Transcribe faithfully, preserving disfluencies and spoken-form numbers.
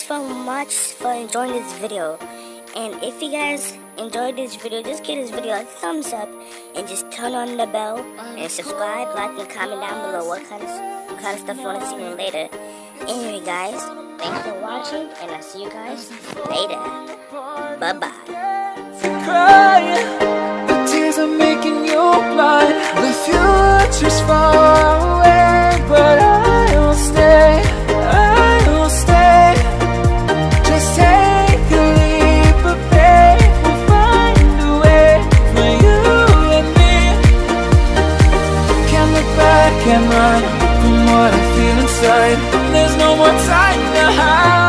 so much for enjoying this video. And if you guys enjoyed this video, just give this video a thumbs up and just turn on the bell and subscribe, like, and comment down below what kind of, what kind of stuff you want to see me later. Anyway guys, thanks for watching and I'll see you guys later. Bye bye. The tears are making you blind. The future's far away, but I will stay, I will stay. Just take a leap of faith, we'll find a way for you and me. Can't look back and run from what I feel inside. There's no more time to hide.